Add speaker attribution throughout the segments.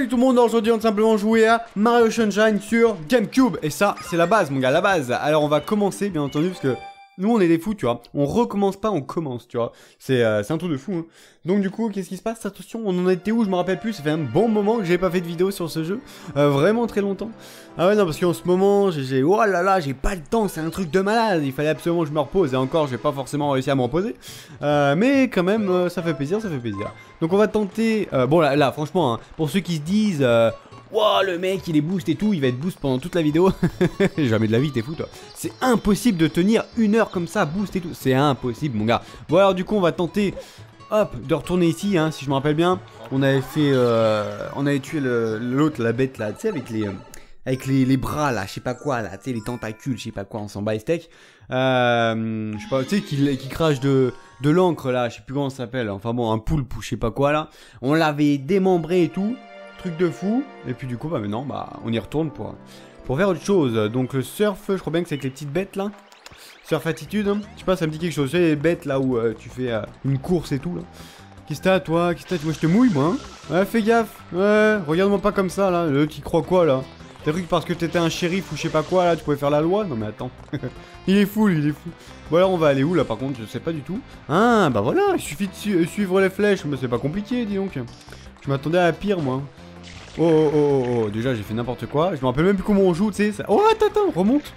Speaker 1: Salut tout le monde, aujourd'hui on va simplement jouer à Mario Sunshine sur GameCube. Et ça, c'est la base mon gars, la base. Alors on va commencer bien entendu parce que nous on est des fous, tu vois. On recommence pas, on commence, tu vois. C'est un truc de fou, hein. Donc du coup, qu'est-ce qui se passe? Attention, on en était où? Je me rappelle plus, ça fait un bon moment que j'ai pas fait de vidéo sur ce jeu. Vraiment très longtemps. Ah ouais non, parce qu'en ce moment, oh là là, j'ai pas le temps, c'est un truc de malade. Il fallait absolument que je me repose. Et encore, j'ai pas forcément réussi à me reposer. Mais quand même, ça fait plaisir, ça fait plaisir. Donc on va tenter... bon là franchement, hein, pour ceux qui se disent... Wow, le mec il est boost et tout, il va être boost pendant toute la vidéo. Jamais de la vie, t'es fou toi. C'est impossible de tenir une heure comme ça, boost et tout. C'est impossible mon gars. Bon alors du coup on va tenter, hop, de retourner ici, hein, si je me rappelle bien. On avait fait, on avait tué l'autre, la bête là, tu sais, avec les bras là, je sais pas quoi là, tu sais, les tentacules, je sais pas quoi, on s'en bat les steaks. Je sais pas, tu sais, qui crache de l'encre là, je sais plus comment ça s'appelle. Enfin bon, un poulpe ou je sais pas quoi là. On l'avait démembré et tout. Truc de fou. Et puis du coup bah maintenant on y retourne pour faire autre chose. Donc le surf, je crois bien que c'est avec les petites bêtes là. Surf attitude, hein. Je sais pas, ça me dit quelque chose. Tu sais les bêtes là où tu fais une course et tout là. Qu'est-ce que t'as toi? Qu'est-ce que t'as? Moi je te mouille moi, hein. Ouais, fais gaffe. Ouais, regarde-moi pas comme ça là. Tu crois quoi là? T'as cru que parce que t'étais un shérif ou je sais pas quoi là, tu pouvais faire la loi? Non mais attends. Il est fou, il est fou. Bon alors on va aller où là par contre? Je sais pas du tout. Ah bah voilà, il suffit de suivre les flèches. Mais c'est pas compliqué, dis donc. Je m'attendais à pire moi. Oh, déjà j'ai fait n'importe quoi. Je me rappelle même plus comment on joue, tu sais. Ça... Oh, attends, remonte.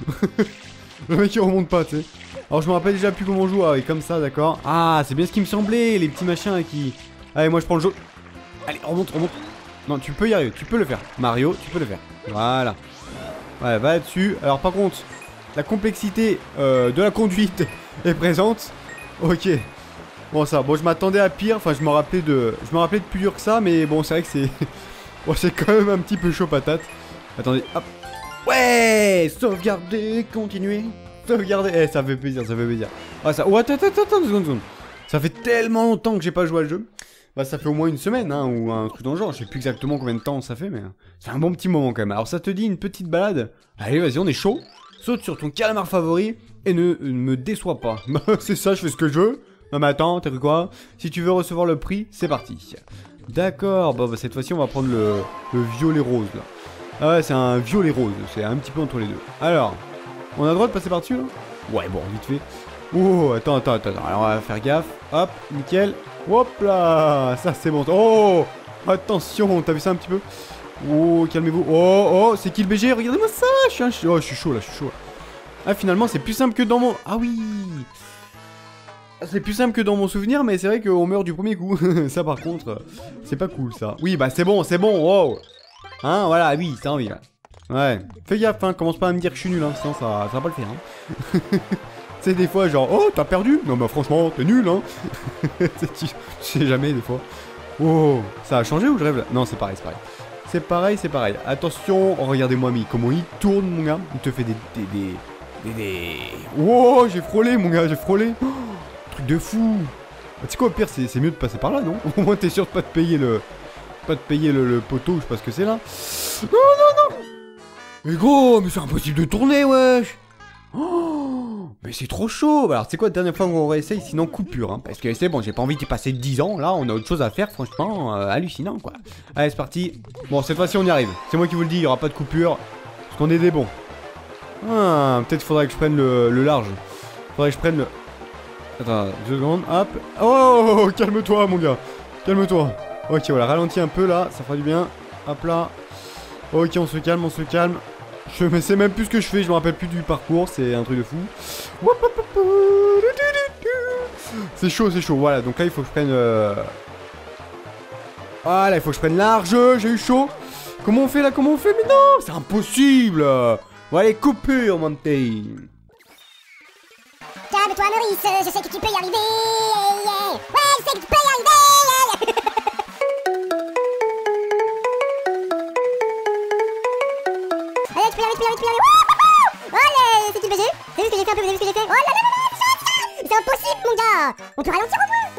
Speaker 1: Le mec il remonte pas, tu sais. Alors je me rappelle déjà plus comment on joue. Ah oui, comme ça, d'accord. Ah, c'est bien ce qui me semblait, les petits machins qui... Allez, moi je prends le jeu. Allez, remonte. Non, tu peux y arriver, tu peux le faire. Mario, tu peux le faire. Voilà. Ouais, va là-dessus. Alors par contre, la complexité de la conduite est présente. Ok. Bon ça, bon je m'attendais à pire. Enfin, je me rappelais de plus dur que ça, mais bon, c'est vrai que c'est... Bon, c'est quand même un petit peu chaud patate. Attendez, hop. Ouais, sauvegarder, continuer. Sauvegarder. Eh, ça fait plaisir, ça fait plaisir. Ah, ça... Oh, attends, 2 secondes. Ça fait tellement longtemps que j'ai pas joué à le jeu. Bah, ça fait au moins une semaine, hein, ou un truc dans le genre. Je sais plus exactement combien de temps ça fait, mais c'est un bon petit moment quand même. Alors, ça te dit une petite balade? Allez, vas-y, on est chaud. Saute sur ton calamar favori et ne me déçois pas. C'est ça, je fais ce que je veux. Non, mais attends, t'as cru quoi? Si tu veux recevoir le prix, c'est parti. D'accord, bah cette fois-ci on va prendre le violet rose là. Ah ouais, c'est un violet rose, c'est un petit peu entre les deux. Alors, on a le droit de passer par-dessus là? Ouais, bon, vite fait. Oh, attends. Alors on va faire gaffe. Hop, nickel. Hop là, ça c'est bon. Oh, attention, t'as vu ça un petit peu? Oh, calmez-vous. Oh, c'est qui le BG? Regardez-moi ça, je suis chaud là. Ah, finalement, c'est plus simple que dans mon... Ah oui. C'est plus simple que dans mon souvenir, mais c'est vrai qu'on meurt du premier coup. Ça par contre, c'est pas cool ça. Oui, bah c'est bon, wow. Hein, voilà, oui, t'as envie là. Ouais, fais gaffe, hein, commence pas à me dire que je suis nul, hein, sinon ça va pas le faire. Hein. C'est des fois genre, oh, t'as perdu? Non, bah franchement, t'es nul, hein. Tu sais jamais des fois. Oh, ça a changé ou je rêve là? Non, c'est pareil. C'est pareil. Attention, oh, regardez-moi, mais comment il tourne, mon gars. Il te fait des... Oh, j'ai frôlé, mon gars, Oh, truc de fou. Tu sais quoi, au pire, c'est mieux de passer par là, non? Au moins, t'es sûr de pas te payer le poteau, je sais pas ce que c'est là. Non. Mais gros, mais c'est impossible de tourner, wesh. Oh, mais c'est trop chaud. Alors, c'est quoi la dernière fois qu'on réessaye? Sinon, coupure, hein. Parce que c'est bon, j'ai pas envie d'y passer 10 ans. Là, on a autre chose à faire, franchement, hallucinant, quoi. Allez, c'est parti. Bon, cette fois-ci, on y arrive. C'est moi qui vous le dis, il y aura pas de coupure. Parce qu'on est des bons. Ah, peut-être faudrait que je prenne le large. Faudrait que je prenne le... Attends, 2 secondes, hop. Oh, calme-toi, mon gars. Calme-toi. Ok, voilà, ralentis un peu, là. Ça fera du bien. Hop là. Ok, on se calme. Je sais même plus ce que je fais. Je me rappelle plus du parcours. C'est un truc de fou. C'est chaud. Voilà, donc là, il faut que je prenne... Voilà, il faut que je prenne large. J'ai eu chaud. Comment on fait, là? Mais non, c'est impossible. Bon, allez, coupure, Monty.
Speaker 2: Calme-toi Maurice, je sais que tu peux y arriver. Ouais, je sais que tu peux y arriver. Allez, tu peux y arriver. Allez, c'est qui le BG? T'as vu ce que j'ai fait un peu? Oh là là, c'est impossible mon gars. On peut ralentir au moins.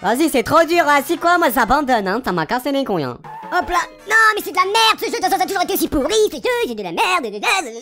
Speaker 3: Vas-y, c'est trop dur, hein. C'est quoi, moi, j'abandonne, hein. Ça m'a cassé les couilles, hein.
Speaker 2: Hop là. Non, mais c'est de la merde ce jeu, de toute façon, ça a toujours été si pourri, ce jeu, c'est de la merde.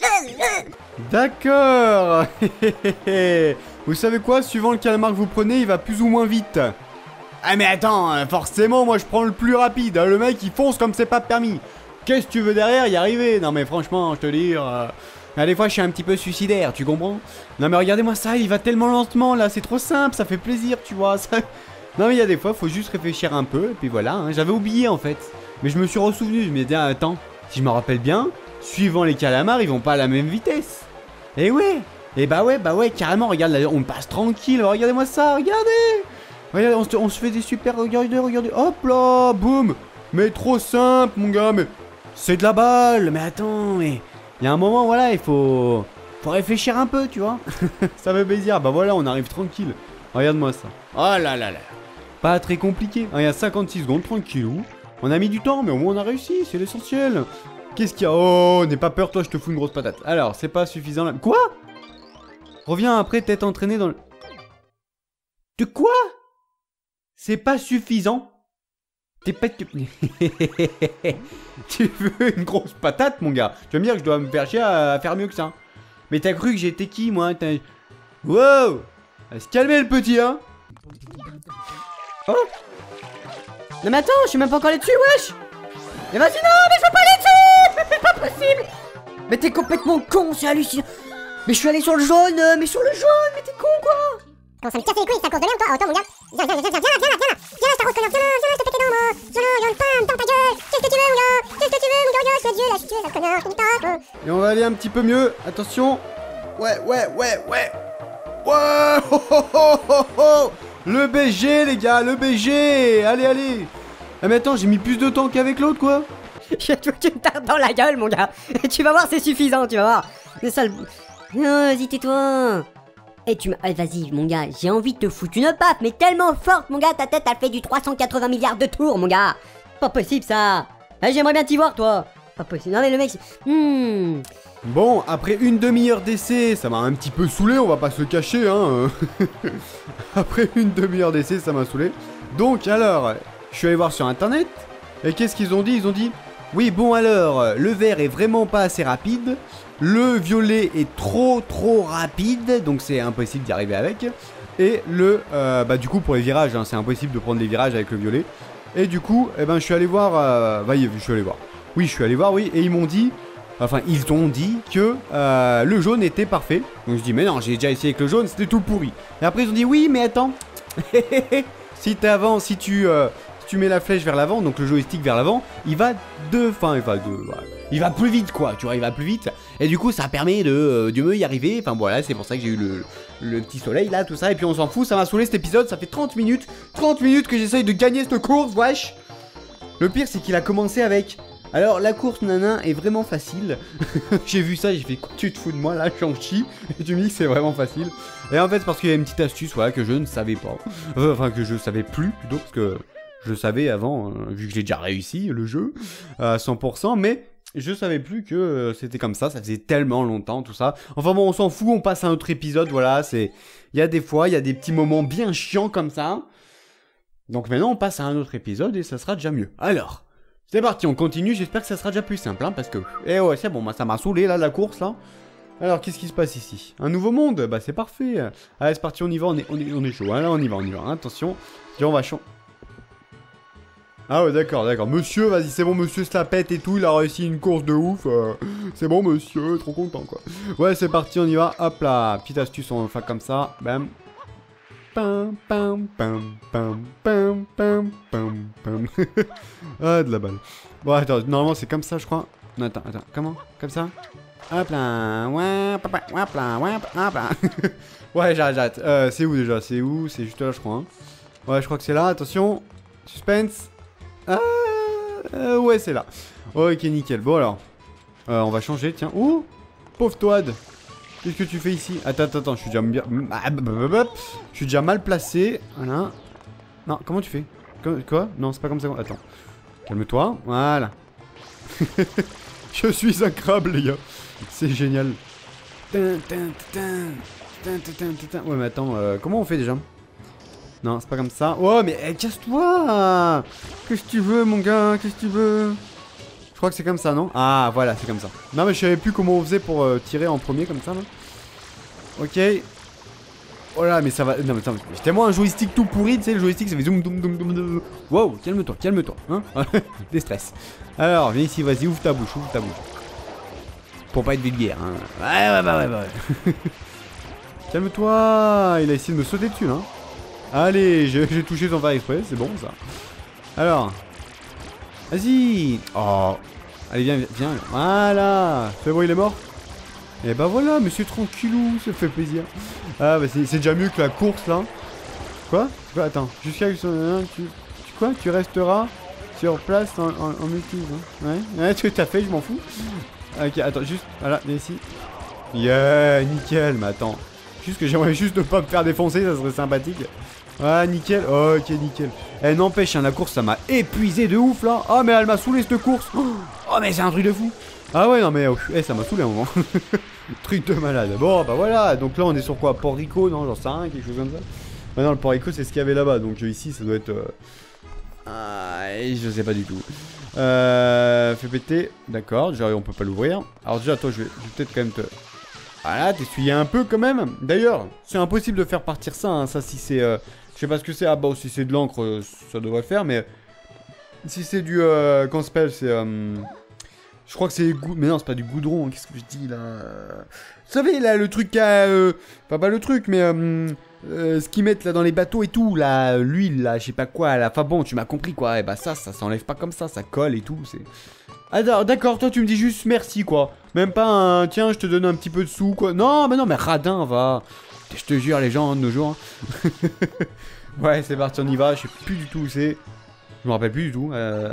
Speaker 1: D'accord. Vous savez quoi, suivant le calamar que vous prenez, il va plus ou moins vite. Ah mais attends, forcément, moi je prends le plus rapide. Le mec, il fonce comme c'est pas permis. Qu'est-ce que tu veux derrière y arriver? Non mais franchement, je te dis... des fois, je suis un petit peu suicidaire, tu comprends? Non mais regardez-moi ça, il va tellement lentement, là. C'est trop simple, ça fait plaisir, tu vois. Ça... Non mais il y a des fois, faut juste réfléchir un peu. Et puis voilà, hein. J'avais oublié en fait. Mais je me suis ressouvenu, je me dis, attends, si je me rappelle bien, suivant les calamars, ils vont pas à la même vitesse. Et ouais, et bah ouais, carrément, regarde, là, on passe tranquille, regardez-moi ça, regardez. Regardez, on se fait des super, regardez, hop là, boum. Mais trop simple, mon gars, mais c'est de la balle, mais attends, mais... Il y a un moment, voilà, il faut réfléchir un peu, tu vois. Ça fait plaisir, bah voilà, on arrive tranquille. Regarde-moi ça. Oh là là là. Pas très compliqué, il y a 56 secondes, tranquillou. On a mis du temps, mais au moins on a réussi, c'est l'essentiel. Qu'est-ce qu'il y a? Oh, n'aie pas peur, toi, je te fous une grosse patate. Alors, c'est pas suffisant là. Quoi? Reviens après t'être entraîné dans le... De quoi? C'est pas suffisant? T'es pas... Tu veux une grosse patate, mon gars? Tu vas me dire que je dois me faire chier à faire mieux que ça. Mais t'as cru que j'étais qui, moi? Wow! À se calmer, le petit, hein?
Speaker 3: Oh! Non mais attends, je suis même pas encore allé dessus, wesh! Mais vas-y, non, mais je veux pas aller dessus! C'est pas possible! Mais t'es complètement con, c'est hallucinant! Mais je suis allé sur le jaune, mais t'es con, quoi!
Speaker 2: Quand ça me casse les couilles, c'est à cause de merde, toi. Attends, mon gars. Viens là, je t'arrose, connard. Viens là, je te pète les dents, moi. Viens là, pam, dans ta gueule. Qu'est-ce que tu veux, mon gars? Qu'est-ce que tu veux, mon gars? Je suis Dieu, là, je suis tué, sale connard. Je t'attaque.
Speaker 1: Et on va aller un petit peu mieux. Attention. Ouais. Ouais, oh. Le BG, les gars, le BG. Allez. Ah, mais attends, j'ai mis plus de temps qu'avec l'autre, quoi.
Speaker 3: Tu me tardes dans la gueule, mon gars! Tu vas voir, c'est suffisant, tu vas voir! C'est ça le... Non, vas-y, tais-toi! Et tu m'as... vas-y, mon gars, j'ai envie de te foutre une baffe, mais tellement forte, mon gars, ta tête, elle fait du 380 milliards de tours, mon gars! Pas possible, ça! Ah, j'aimerais bien t'y voir, toi! Pas possible. Non, mais le mec...
Speaker 1: Bon, après une demi-heure d'essai, ça m'a un petit peu saoulé, on va pas se le cacher, hein. Après une demi-heure d'essai, ça m'a saoulé. Donc, alors, je suis allé voir sur internet, et qu'est-ce qu'ils ont dit? Ils ont dit... Oui, bon alors, le vert est vraiment pas assez rapide, le violet est trop rapide, donc c'est impossible d'y arriver avec, et le, du coup pour les virages, hein, c'est impossible de prendre les virages avec le violet, et du coup, je suis allé voir, je suis allé voir, oui, et ils m'ont dit, que le jaune était parfait, donc je dis, mais non, j'ai déjà essayé avec le jaune, c'était tout pourri, et après ils ont dit, oui, mais attends, si tu mets la flèche vers l'avant, donc le joystick vers l'avant, il va plus vite, quoi, tu vois, il va plus vite, et du coup ça permet de mieux y arriver, enfin voilà, c'est pour ça que j'ai eu le petit soleil là, tout ça, et puis on s'en fout, ça m'a saoulé cet épisode, ça fait 30 minutes que j'essaye de gagner cette course, wesh. Le pire c'est qu'il a commencé avec, alors la course nana est vraiment facile, j'ai vu ça, j'ai fait, quoi, tu te fous de moi là, j'en chie, et tu me dis que c'est vraiment facile, et en fait c'est parce qu'il y a une petite astuce, voilà, que je ne savais pas, que je savais plus, plutôt, parce que... Je savais avant, vu que j'ai déjà réussi le jeu à 100%, mais je savais plus que c'était comme ça faisait tellement longtemps, tout ça. Enfin bon, on s'en fout, on passe à un autre épisode, voilà, c'est... Il y a des fois, il y a des petits moments bien chiants comme ça. Donc maintenant, on passe à un autre épisode et ça sera déjà mieux. Alors, c'est parti, on continue, j'espère que ça sera déjà plus simple, hein, parce que... Eh ouais, c'est bon, moi ça m'a saoulé, là, la course, là. Alors, qu'est-ce qui se passe ici? Un nouveau monde? Bah, c'est parfait. Allez, c'est parti, on y va, on est chaud, hein, là, on y va, hein, attention. On va changer... Ah ouais, d'accord. Monsieur, vas-y, c'est bon, monsieur se la pète et tout, il a réussi une course de ouf. C'est bon, monsieur, trop content, quoi. Ouais, c'est parti, on y va. Hop là, petite astuce, on va faire comme ça. Bam. Pam. Ah, de la balle. Bon, attends, normalement, c'est comme ça, je crois. Non, attends, comment? Comme ça? Hop là, hop là. Ouais, j'arrête. C'est où déjà? C'est où? C'est juste là, je crois. Hein. Ouais, je crois que c'est là, attention. Suspense. Ouais, c'est là. Ok, nickel. Bon, alors. On va changer, tiens. Oh, pauvre Toad. Qu'est-ce que tu fais ici? Attends, je suis déjà bien... Je suis déjà mal placé. Voilà. Non, comment tu fais? Quoi? Non, c'est pas comme ça. Attends. Calme-toi. Voilà. Je suis un crabe, les gars. C'est génial. Ouais, mais attends, comment on fait déjà? Non, c'est pas comme ça. Oh, mais casse-toi. Qu'est-ce que tu veux, mon gars? Qu'est-ce que tu veux? Je crois que c'est comme ça, non? Ah, voilà, c'est comme ça. Non, mais je savais plus comment on faisait pour tirer en premier comme ça, là. Ok. Oh là, mais ça va... Non, mais attends, j'ai tellement un joystick tout pourri, tu sais, le joystick, ça fait zoom, zoom, zoom, zoom, zoom. Wow, calme-toi, calme-toi, hein. Des stress. Alors, viens ici, vas-y, ouvre ta bouche, ouvre ta bouche. Pour pas être vulgaire, hein. Ouais. Calme-toi. Il a essayé de me sauter dessus, là. Allez, j'ai touché sans faire exprès, c'est bon, ça. Alors... Vas-y. Oh. Allez, viens. Voilà. C'est bon, il est mort? Et bah voilà, monsieur tranquillou, ça fait plaisir. Ah bah c'est déjà mieux que la course, là. Quoi? Attends, jusqu'à... Tu resteras sur place en multi, hein? Ouais, tu t'as fait, je m'en fous. Ok, attends, juste... Voilà, viens ici. Yeah, nickel, mais attends. Juste que j'aimerais juste ne pas me faire défoncer, ça serait sympathique. Ah, nickel, ok, nickel. Eh, n'empêche, hein, la course, ça m'a épuisé de ouf, là. Ah, mais elle m'a saoulé, cette course. Oh, mais c'est un truc de fou. Ah ouais, non, mais ça m'a saoulé un moment. Truc de malade. Bon, bah voilà, donc là, on est sur quoi? Port Rico, non, j'en sais rien, quelque chose comme ça. Bah non, le Port Rico, c'est ce qu'il y avait là-bas, donc ici, ça doit être... je sais pas du tout. Fais péter, d'accord, déjà, on peut pas l'ouvrir. Alors déjà, toi, je vais peut-être quand même te... Voilà, t'essuyer un peu quand même. D'ailleurs, c'est impossible de faire partir ça, hein, ça si c'est... je sais pas ce que c'est, ah bah si c'est de l'encre, ça devrait le faire, mais... Si c'est du... comment ça s'appelle, c'est... Je crois que c'est... Mais non, c'est pas du goudron, qu'est-ce que je dis là? Vous savez, là, le truc à... Enfin, pas le truc, mais... ce qu'ils mettent là dans les bateaux et tout, là, l'huile, là, je sais pas quoi, là, enfin bon, tu m'as compris quoi, et bah ça s'enlève pas comme ça colle et tout, c'est... Ah d'accord, toi tu me dis juste merci quoi, même pas un, tiens je te donne un petit peu de sous quoi, non mais radin va, je te jure les gens de nos jours, hein. Ouais c'est parti on y va, je sais plus du tout où c'est, je me rappelle plus du tout,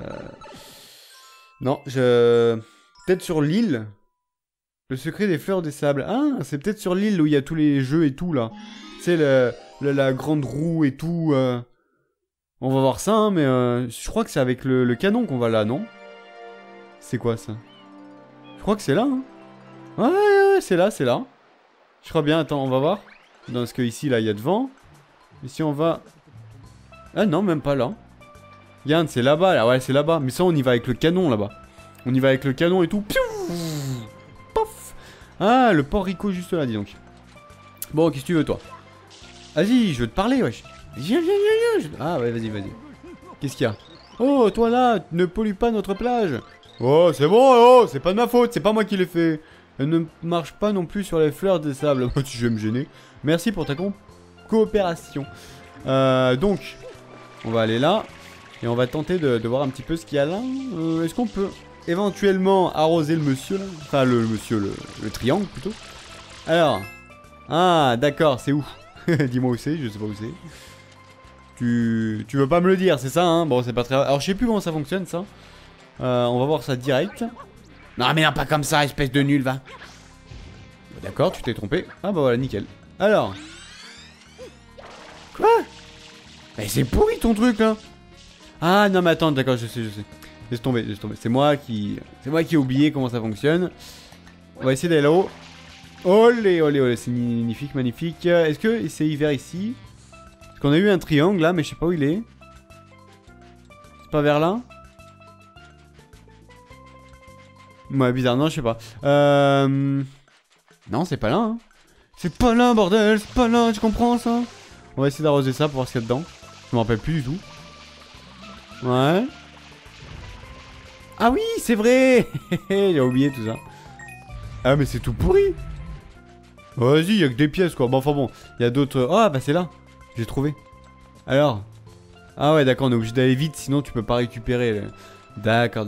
Speaker 1: non peut-être sur l'île, le secret des fleurs des sables, ah c'est peut-être sur l'île où il y a tous les jeux et tout là. Tu sais, la grande roue et tout. On va voir ça, hein, mais je crois que c'est avec le canon qu'on va là, non? C'est quoi ça? Je crois que c'est là, hein. Ouais, c'est là. Je crois bien, attends, on va voir. Dans ce que ici, là, il y a devant. Ici, on va... Ah non, même pas là. Regarde, c'est là-bas, là, ouais, c'est là-bas. Mais ça, on y va avec le canon, là-bas. On y va avec le canon et tout. Piou, pof. Ah, le Port Rico juste là, dis donc. Bon, qu'est-ce que tu veux, toi? Vas-y, je veux te parler, wesh. Viens. Ah ouais, vas-y. Qu'est-ce qu'il y a? Oh, toi là, ne pollue pas notre plage. Oh, c'est bon, oh, c'est pas de ma faute, c'est pas moi qui l'ai fait. Elle ne marche pas non plus sur les fleurs des sables. Je vais me gêner. Merci pour ta coopération. Donc, on va aller là. Et on va tenter de voir un petit peu ce qu'il y a là. Est-ce qu'on peut éventuellement arroser le monsieur là? Enfin, le triangle plutôt. Alors... Ah, d'accord, c'est où? Dis-moi où c'est, je sais pas où c'est. Tu veux pas me le dire, c'est ça, hein? Bon, c'est pas très... Alors, je sais plus comment ça fonctionne, ça. On va voir ça direct. Non, mais non, pas comme ça, espèce de nul, va. D'accord, tu t'es trompé. Ah, bah voilà, nickel. Alors. Quoi? Mais c'est pourri, ton truc, là. Ah, non, mais attends, d'accord, je sais. Laisse tomber. C'est moi qui ai oublié comment ça fonctionne. On va essayer d'aller là-haut. Olé, c'est magnifique. Est-ce que c'est hiver ici? Parce qu'on a eu un triangle là, mais je sais pas où il est. C'est pas vers là? Ouais, bizarre, non, je sais pas. Non, c'est pas là, hein. C'est pas là, bordel, c'est pas là, tu comprends ça? On va essayer d'arroser ça pour voir ce qu'il y a dedans. Je me rappelle plus du tout. Ouais. Ah oui, c'est vrai. J'ai oublié tout ça. Ah, mais c'est tout pourri. Vas-y, y'a que des pièces quoi. Bon, enfin bon, il y a d'autres... Ah, bah c'est là. J'ai trouvé. Alors. Ah ouais, d'accord, on est obligé d'aller vite, sinon tu peux pas récupérer. D'accord.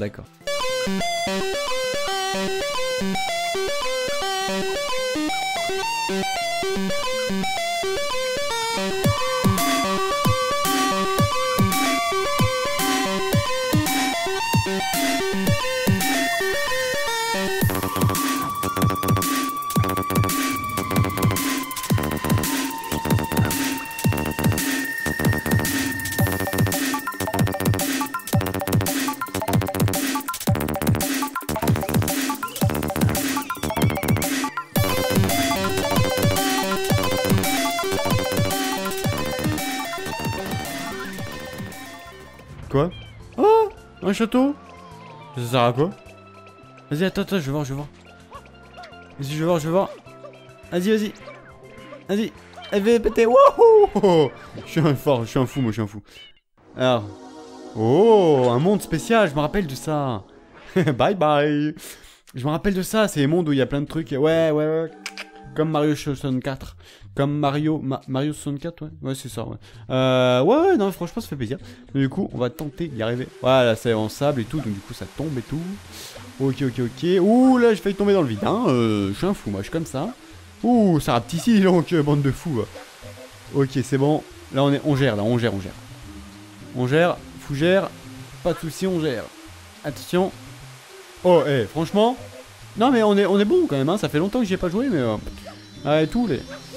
Speaker 1: Un château? Ça sert à quoi? Vas-y, attends, je vais voir, Vas-y, je vais voir. Vas-y. Vas-y. Elle va péter. Wouhou! Je suis un fou, moi, je suis un fou. Alors. Oh, un monde spécial, je me rappelle de ça. Bye bye. Je me rappelle de ça, c'est les mondes où il y a plein de trucs. Ouais. Comme Mario 64. Comme Mario 64, ouais. Ouais, c'est ça, ouais. Ouais, non, franchement, ça fait plaisir. Mais du coup, on va tenter d'y arriver. Voilà, c'est en sable et tout, donc du coup, ça tombe et tout. Ok. Ouh, là, j'ai failli tomber dans le vide, hein. Je suis un fou, moi, je suis comme ça. Ouh, ça rapetisse ici, donc, bande de fous. Ok, c'est bon. Là, on gère, là, on gère. On gère, fougère. Pas de soucis, on gère. Attention. Oh, franchement. Non, mais on est bon quand même, hein. Ça fait longtemps que j'y ai pas joué, mais. Allez, tous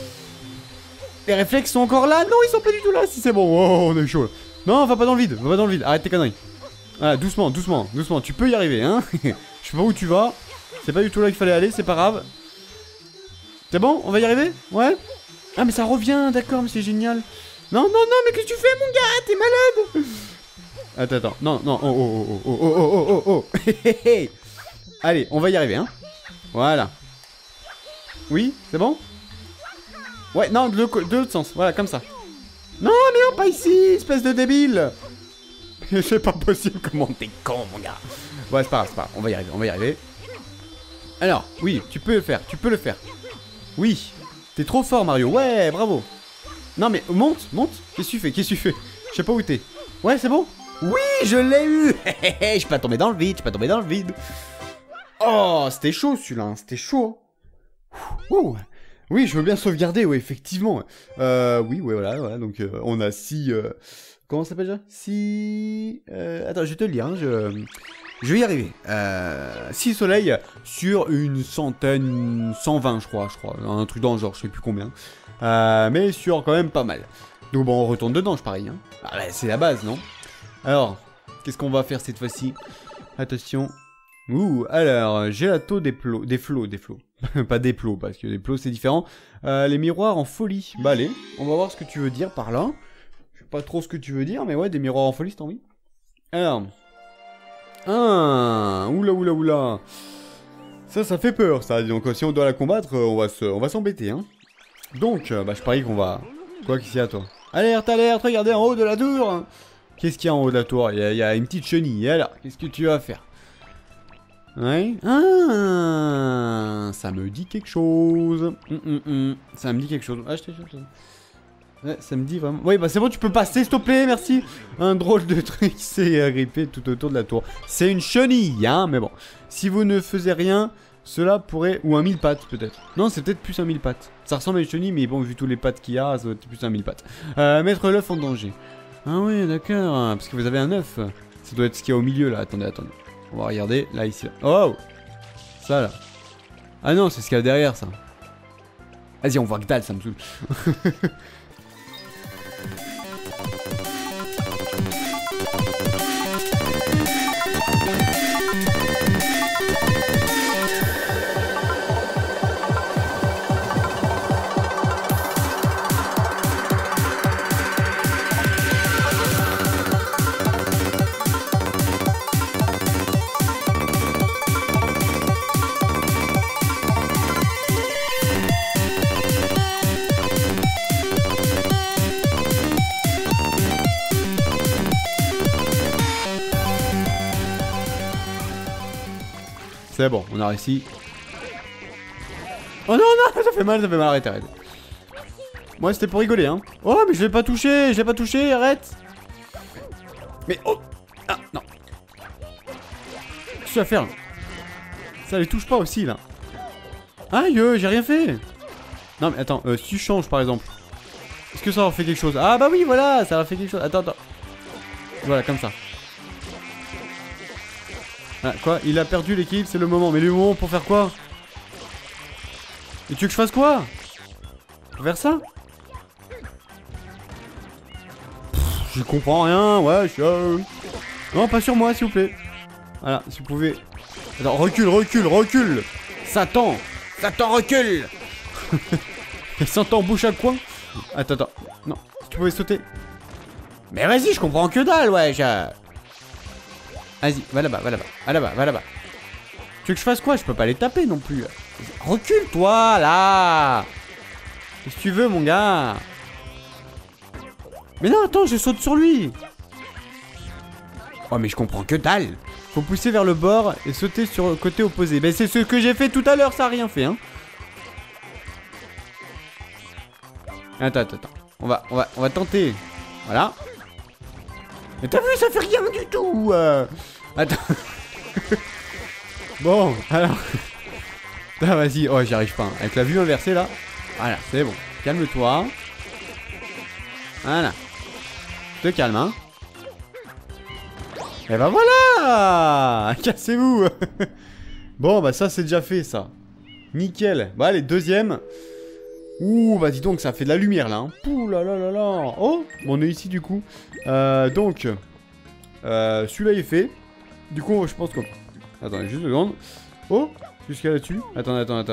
Speaker 1: les réflexes sont encore là. Non, ils sont pas du tout là. Si c'est bon. Oh, on est chaud. Non, va pas dans le vide. Arrête tes conneries. Voilà, doucement. Tu peux y arriver, hein. Je sais pas où tu vas. C'est pas du tout là qu'il fallait aller. C'est pas grave. C'est bon? On va y arriver? Ouais? Ah, mais ça revient. D'accord, mais c'est génial. Non, mais qu'est-ce que tu fais, mon gars? T'es malade. Attends. Non. Oh. Allez, on va y arriver, hein. Voilà. Oui, c'est bon? Ouais, non, de l'autre sens. Voilà, comme ça. Non, mais non, pas ici, espèce de débile. C'est pas possible, comment t'es con, mon gars. Ouais, c'est pas grave. On va y arriver. Alors, oui, tu peux le faire. Oui, t'es trop fort, Mario. Ouais, bravo. Non, mais monte. Qu'est-ce que tu fais? Je sais pas où t'es. Ouais, c'est bon? Oui, je l'ai eu. Je suis pas tombé dans le vide. Oh, c'était chaud, celui-là. Hein. C'était chaud. Ouh. Oui, je veux bien sauvegarder, ouais, effectivement. Oui, ouais, voilà. Donc, on a 6... comment ça s'appelle déjà 6... attends, je vais te le lire, hein, je vais y arriver. 6 soleils sur une centaine... 120, je crois. Un truc dans le genre, je sais plus combien. Mais sur quand même pas mal. Donc bon, on retourne dedans, je parie. Hein. Ah, bah, c'est la base, non? Alors, qu'est-ce qu'on va faire cette fois-ci? Attention. Ouh, alors, gelato des flots. Pas des plots, parce que des plots c'est différent. Les miroirs en folie. Bah allez, on va voir ce que tu veux dire par là. Je sais pas trop ce que tu veux dire, mais ouais, des miroirs en folie, c'est envie. Alors. Ah, oula. Ça fait peur, ça. Donc si on doit la combattre, on va s'embêter, hein. Donc, bah je parie qu'on va... Quoi qu'il y a, toi? Alerte, regardez en haut de la tour. Qu'est-ce qu'il y a en haut de la tour? Il y a une petite chenille. Alors, qu'est-ce que tu vas faire? Ouais. Ah, ça me dit quelque chose. Ça me dit quelque chose. Ah, ouais, ça me dit vraiment. Oui, bah c'est bon, tu peux passer, s'il te plaît, merci. Un drôle de truc s'est agrippé tout autour de la tour. C'est une chenille, hein, mais bon. Si vous ne faisiez rien, cela pourrait... Ou un mille pattes, peut-être. Non, c'est peut-être plus un mille pattes. Ça ressemble à une chenille, mais bon, vu tous les pattes qu'il y a, ça doit être plus un mille pattes. Mettre l'œuf en danger. Ah oui, d'accord, parce que vous avez un œuf. Ça doit être ce qu'il y a au milieu, là. Attendez. On va regarder, là, ici. Là. Oh! Ça, là. Ah non, c'est ce qu'il y a derrière, ça. Vas-y, on voit que dalle, ça me saoule. C'est bon, on a réussi. Oh non, ça fait mal, arrête. Moi, c'était pour rigoler, hein. Oh, mais je l'ai pas touché, arrête. Mais oh. Ah, non. Qu'est-ce que tu vas faire là? Ça les touche pas aussi, là. Aïe, j'ai rien fait. Non, mais attends, si tu changes, par exemple. Est-ce que ça leur fait quelque chose? Ah, bah oui, voilà, ça leur fait quelque chose. Attends. Voilà, comme ça. Ah, quoi? Il a perdu l'équilibre, c'est le moment. Mais le moment pour faire quoi? Et tu veux que je fasse quoi? Pour faire ça? Je comprends rien, ouais, non, pas sur moi, s'il vous plaît. Voilà, si vous pouvez... Attends, recule. Satan, recule. Satan bouche à coin. Attends. Non, si tu pouvais sauter. Mais vas-y, je comprends que dalle, ouais. Vas-y, va là-bas, va là-bas, va là-bas, va là-bas. Tu veux que je fasse quoi? Je peux pas les taper non plus. Recule-toi, là. Qu'est-ce que tu veux, mon gars? Mais non, attends, je saute sur lui. Oh, mais je comprends que dalle. Faut pousser vers le bord et sauter sur le côté opposé. Ben, c'est ce que j'ai fait tout à l'heure, ça a rien fait, hein. Attends. On va tenter. Voilà. Mais t'as vu, ça fait rien du tout. Attends. Bon, alors. Ah, vas-y. Oh, j'y arrive pas. Avec la vue inversée, là. Voilà, c'est bon. Calme-toi. Voilà. Te calme, hein. Et bah voilà. Cassez-vous. Bon, bah ça, c'est déjà fait, ça. Nickel. Bah, allez, deuxième. Ouh, bah dis donc, ça fait de la lumière, là. Hein. Ouh là là là là. Oh, bon, on est ici, du coup. Donc, celui-là, il est fait. Du coup, je pense qu'on... Attendez, juste une seconde. Oh, jusqu'à là-dessus. Attends.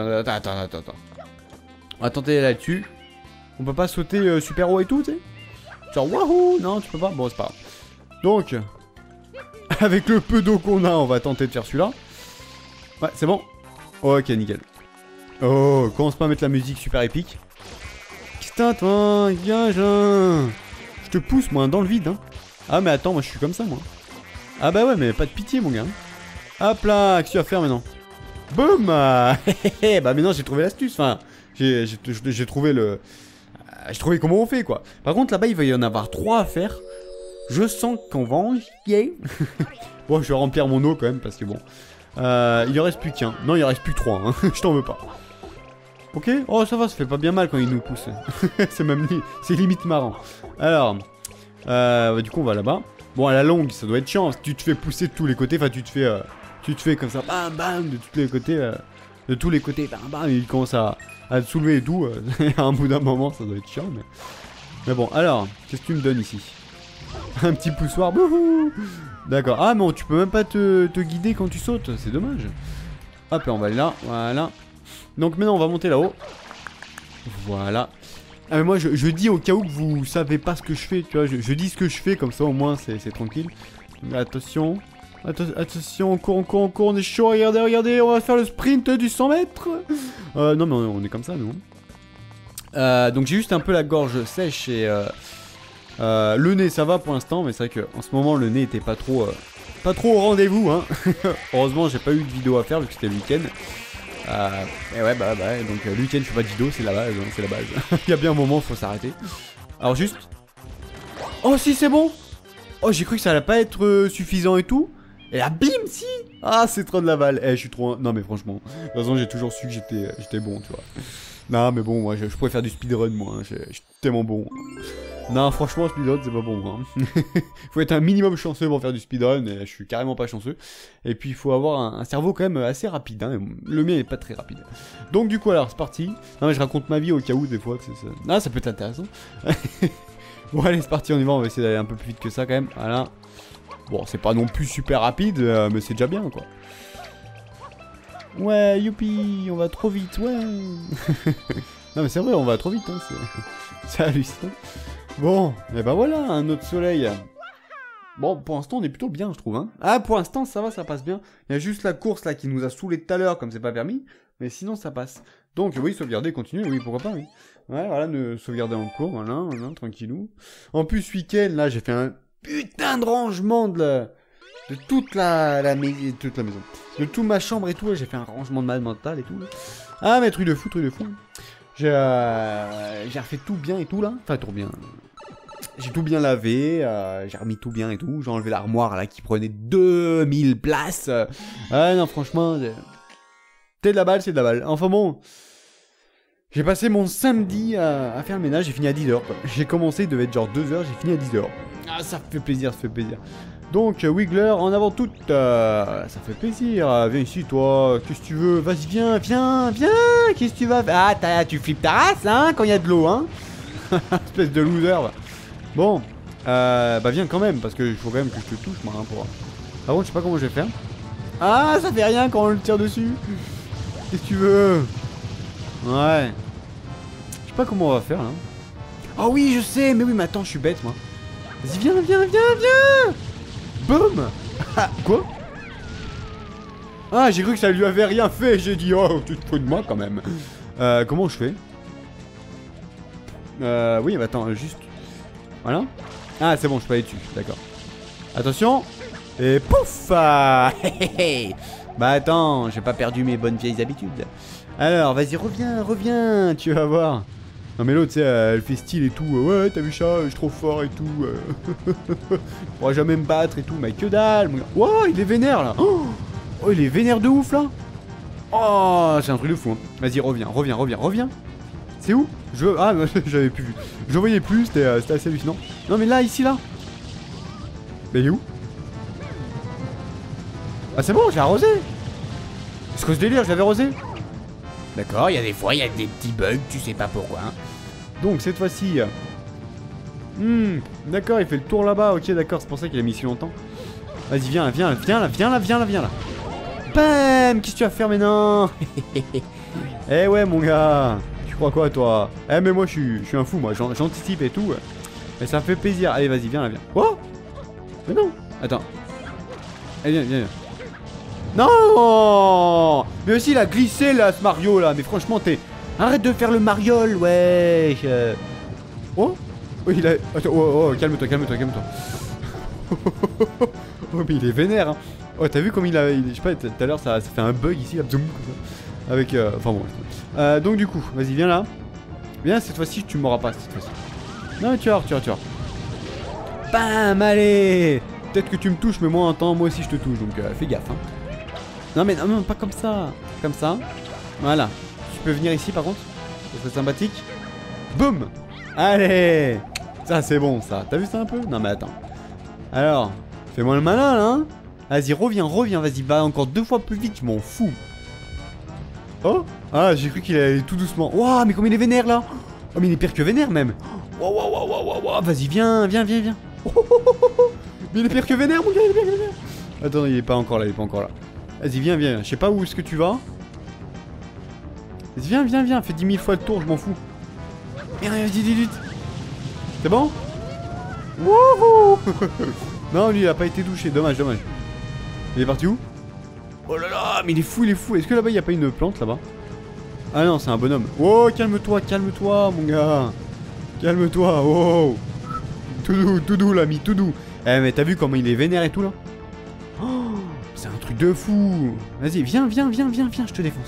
Speaker 1: On va tenter là-dessus. On peut pas sauter super haut et tout, tu sais. Genre, wahou. Non, tu peux pas. Bon, c'est pas grave. Donc, avec le peu d'eau qu'on a, on va tenter de faire celui-là. Ouais, c'est bon. Ok, nickel. Oh, commence pas à mettre la musique super épique. Putain, toi, gage. Je te pousse, moi, dans le vide. Hein. Ah, mais attends, moi, je suis comme ça, moi. Ah, bah ouais, mais pas de pitié, mon gars. Hop là, qu'est-ce que tu vas faire maintenant? Boum. Bah, maintenant, j'ai trouvé l'astuce. Enfin, j'ai trouvé le... J'ai trouvé comment on fait, quoi. Par contre, là-bas, il va y en avoir 3 à faire. Je sens qu'on va en chier. Bon, je vais remplir mon eau, quand même, parce que bon... il en reste plus qu'un. Non, il en reste plus 3. Hein. Je t'en veux pas. Ok. Oh, ça va, ça fait pas bien mal quand il nous pousse. C'est même c'est limite marrant. Alors, du coup, on va là-bas. Bon, à la longue, ça doit être chiant. Tu te fais pousser de tous les côtés. Enfin, tu te fais comme ça, bam, bam, de tous les côtés. De tous les côtés, bam, bam. Il commence à te soulever et tout. À un bout d'un moment, ça doit être chiant. Mais bon, alors, qu'est-ce que tu me donnes ici? Un petit poussoir. Bouhou. D'accord. Ah, mais tu peux même pas te guider quand tu sautes. C'est dommage. Hop, là, on va aller là. Voilà. Donc maintenant, on va monter là-haut. Voilà. Ah, mais moi, je dis au cas où que vous savez pas ce que je fais. Tu vois, je dis ce que je fais. Comme ça, au moins, c'est tranquille. Attention. Attention, on court. On est chaud. Regardez. On va faire le sprint du 100 mètres. Non, mais on est comme ça, nous. Donc, j'ai juste un peu la gorge sèche et... le nez ça va pour l'instant, mais c'est vrai qu'en ce moment le nez était pas trop au rendez-vous, hein. Heureusement j'ai pas eu de vidéo à faire vu que c'était le week-end. Et ouais donc le week-end je fais pas de vidéo, c'est la base, hein, c'est la base. Il y a bien un moment faut s'arrêter. Alors juste... Oh si c'est bon. Oh j'ai cru que ça allait pas être suffisant et tout. Et là bim si. Ah c'est trop de la balle. Je suis trop... Non mais franchement, de toute façon j'ai toujours su que j'étais bon tu vois. Non mais bon moi je pourrais faire du speedrun moi, hein. Je suis tellement bon. Non, franchement, speedrun, c'est pas bon. Hein. Faut être un minimum chanceux pour faire du speedrun, et je suis carrément pas chanceux. Et puis, il faut avoir un cerveau quand même assez rapide. Hein. Le mien est pas très rapide. Donc, du coup, alors, c'est parti. Non, mais je raconte ma vie au cas où, des fois. Ah, ça peut être intéressant. Bon, allez, c'est parti, on y va. On va essayer d'aller un peu plus vite que ça, quand même. Voilà. Bon, c'est pas non plus super rapide, mais c'est déjà bien, quoi. Ouais, youpi, on va trop vite, ouais. Non, mais c'est vrai, on va trop vite. Hein. C'est hallucinant. Bon, et ben voilà, un autre soleil. Bon, pour l'instant, on est plutôt bien, je trouve. Hein. Ah, pour l'instant, ça va, ça passe bien. Il y a juste la course, là, qui nous a saoulé tout à l'heure, comme c'est pas permis. Mais sinon, ça passe. Donc, oui, sauvegarder, continuer, oui, pourquoi pas, oui. Ouais, voilà, sauvegarder en cours, voilà, tranquillou. En plus, ce week-end, là, j'ai fait un putain de rangement de toute la maison. De toute ma chambre et tout, j'ai fait un rangement de malade mental et tout. Là. Ah, mais truc de fou. J'ai refait tout bien et tout, là. Enfin, tout bien. J'ai tout bien lavé, j'ai remis tout bien et tout. J'ai enlevé l'armoire, là, qui prenait 2000 places. Ah, non, franchement, c'est de la balle. Enfin, bon. J'ai passé mon samedi à faire le ménage, j'ai fini à 10h. J'ai commencé, il devait être genre 2h, j'ai fini à 10h. Ah, ça fait plaisir. Donc, Wiggler, en avant toute, ça fait plaisir. Viens ici, toi, qu'est-ce que tu veux? Vas-y, viens, qu'est-ce que tu vas faire? Ah, tu flippes ta race, hein, quand il y a de l'eau, hein. Espèce de loser. Bon, bah viens quand même, parce qu'il faut quand même que je te touche, moi, hein, pour... Par contre, je sais pas comment je vais faire. Ah, ça fait rien quand on le tire dessus. Qu'est-ce que tu veux? Ouais. Je sais pas comment on va faire, là. Oh oui, je sais, mais attends, je suis bête, moi. Vas-y, viens. Boum. Ah, quoi? Ah, j'ai cru que ça lui avait rien fait. J'ai dit, oh, tu te fous de moi quand même. Comment je fais? Oui, bah attends, juste... Voilà. Ah, c'est bon, je peux aller dessus, d'accord. Attention. Et pouf ah, bah attends, j'ai pas perdu mes bonnes vieilles habitudes. Alors, vas-y, reviens, tu vas voir. Non mais l'autre, tu sais, elle fait style et tout. Ouais, t'as vu ça, je suis trop fort et tout. Tu pourras jamais me battre et tout. Mais que dalle, mon gars. Wow, il est vénère, là. Oh, il est vénère de ouf, là. Oh, c'est un truc de fou, hein. Vas-y, reviens. C'est où? Ah, j'avais plus vu. Je voyais plus, c'était assez hallucinant. Non mais là, ici, là. Mais il est où? Ah c'est bon, j'ai arrosé. C'est quoi ce délire, je l'avais arrosé? D'accord, il y a des fois, il y a des petits bugs, tu sais pas pourquoi. Donc cette fois-ci... d'accord, il fait le tour là-bas, ok d'accord, c'est pour ça qu'il a mis si longtemps. Vas-y, viens là. Bam! Qu'est-ce que tu vas faire maintenant? Eh ouais mon gars, tu crois quoi toi? Eh mais moi je suis un fou, moi j'anticipe et tout. Et ça me fait plaisir, allez vas-y, viens là. Oh! Mais non! Attends. Allez, viens. Non! Mais aussi il a glissé là ce Mario là, mais franchement t'es... Arrête de faire le mariole, wesh. Oh? Oh il a... Attends, oh, calme-toi. Oh mais il est vénère hein. Oh t'as vu comme il a... Je sais pas, tout à l'heure ça fait un bug ici, là, comme ça. Avec... Enfin bon. Donc du coup, vas-y viens là. Viens cette fois-ci, tu m'auras pas cette fois-ci. Non tu vas voir. Bam, allez. Peut-être que tu me touches, mais moi en temps, moi aussi je te touche, donc fais gaffe hein. Non, pas comme ça. Comme ça. Voilà. Tu peux venir ici par contre. Ça serait sympathique. Boum. Allez. Ça c'est bon ça. T'as vu ça un peu? Non mais attends. Alors, fais-moi le malin là. Hein. Vas-y, reviens. Vas-y, va encore 2 fois plus vite, je m'en fous. Oh. Ah, j'ai cru qu'il allait tout doucement. Waouh, mais comme il est vénère là. Oh, mais il est pire que vénère même. Waouh. Vas-y, viens. Mais il est pire que vénère, mon gars, Attends, il est pas encore là. Vas-y, viens. Je sais pas où est-ce que tu vas. Vas-y, viens. Fais 10 000 fois le tour, je m'en fous. Vas-y, vite. C'est bon? Wouhou. Non, lui, il a pas été douché. Dommage. Il est parti où? Oh là là, mais il est fou. Est-ce que là-bas, il y a pas une plante, là-bas? Ah non, c'est un bonhomme. Oh, calme-toi, mon gars. Calme-toi, oh. Tout doux, l'ami, tout doux. Eh, mais t'as vu comment il est vénère et tout, là? Oh, c'est un truc de fou. Vas-y, viens, je te défonce.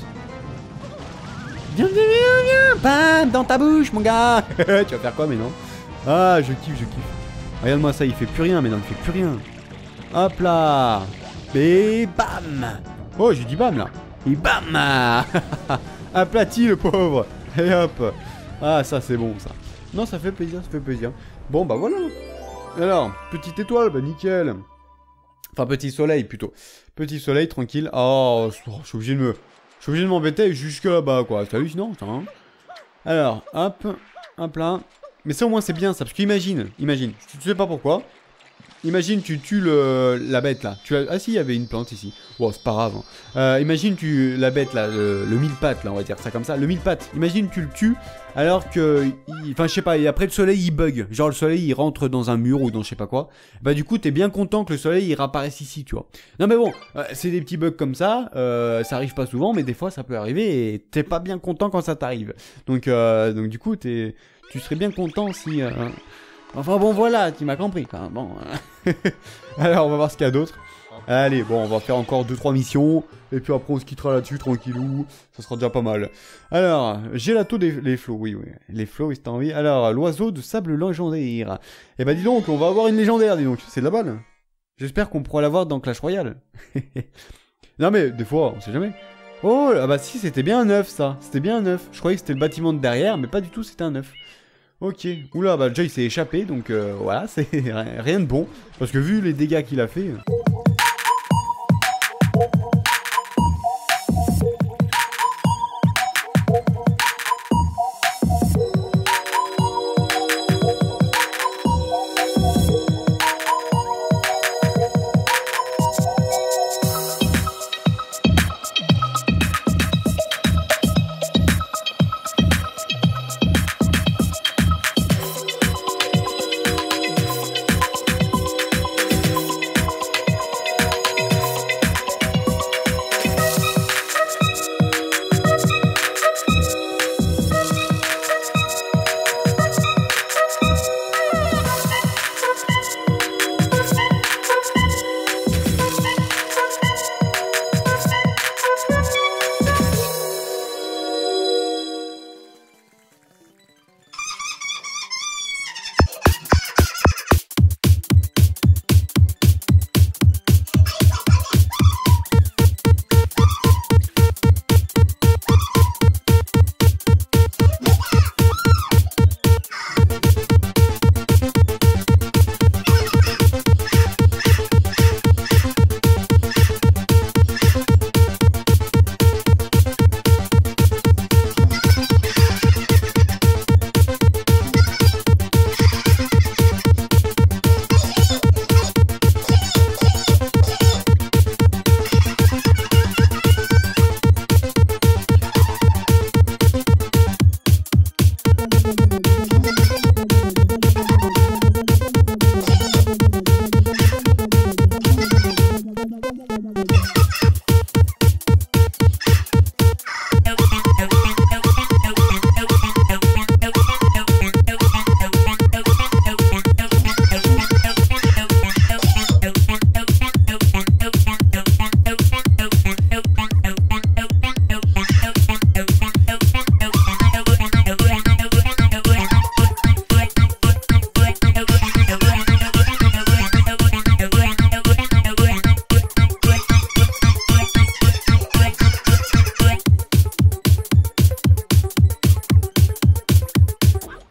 Speaker 1: Viens. Bam, dans ta bouche, mon gars. Tu vas faire quoi, mais non? Ah, je kiffe. Regarde-moi ça, il fait plus rien, mais non, il fait plus rien. Hop là. Et bam. Oh, j'ai dit bam, là. Et bam. Aplati, le pauvre. Et hop. Ah, ça, c'est bon, ça. Non, ça fait plaisir. Bon, bah voilà. Alors, petite étoile, bah nickel. Enfin, petit soleil, plutôt. Petit soleil, tranquille. Oh, je suis obligé de m'embêter jusque là-bas, quoi. C'est hallucinant, ça, hein. Alors, hop là. Mais ça, au moins, c'est bien, ça. Parce qu'imagine. Tu sais pas pourquoi. Imagine, tu tues la bête, là. Ah si, il y avait une plante, ici. Bon, c'est pas grave. Hein. Imagine, la bête, là, le mille pattes, là, on va dire ça comme ça. Le mille pattes. Imagine, tu le tues, alors que... Enfin, je sais pas, et après, le soleil, il bug. Genre, le soleil, il rentre dans un mur ou dans je sais pas quoi. Bah, du coup, t'es bien content que le soleil, il réapparaisse ici, tu vois. Non, mais bon, c'est des petits bugs comme ça. Ça arrive pas souvent, mais des fois, ça peut arriver, et t'es pas bien content quand ça t'arrive. Donc, du coup, tu serais bien content si... Enfin bon voilà, tu m'as compris. Enfin, bon. Alors on va voir ce qu'il y a d'autre. Allez, bon, on va faire encore 2-3 missions. Et puis après on se quittera là-dessus, tranquillou. Ça sera déjà pas mal. Alors, Gelato les flots, oui. Les flots, si t'as envie. Alors, l'oiseau de sable légendaire. Eh bah dis donc, on va avoir une légendaire, dis donc. C'est de la balle. J'espère qu'on pourra l'avoir dans Clash Royale. Non mais, des fois, on sait jamais. Oh, ah bah si, c'était bien un œuf ça. C'était bien un œuf. Je croyais que c'était le bâtiment de derrière, mais pas du tout, c'était un œuf. Ok, oula, bah déjà il s'est échappé, donc voilà, c'est rien de bon, parce que vu les dégâts qu'il a fait...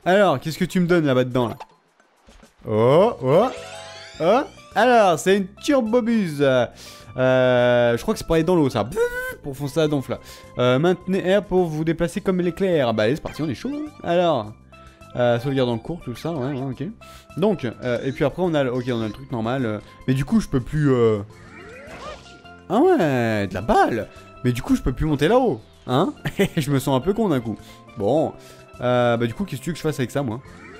Speaker 1: Alors, qu'est-ce que tu me donnes là-bas dedans là? Oh, oh, oh. Alors, c'est une turbobuse. Je crois que c'est pour aller dans l'eau, ça. Pour foncer la donf là. Maintenez R pour vous déplacer comme l'éclair. Bah allez, c'est parti, on est chaud. Hein. Alors, sauvegarde en cours, tout ça, ouais, ok. Donc, et puis après on a, ok, on a le truc normal. Mais du coup, je peux plus. Ah ouais, de la balle. Mais du coup, je peux plus monter là-haut, hein. Je me sens un peu con d'un coup. Bon, bah du coup, qu'est-ce que tu veux que je fasse avec ça, moi?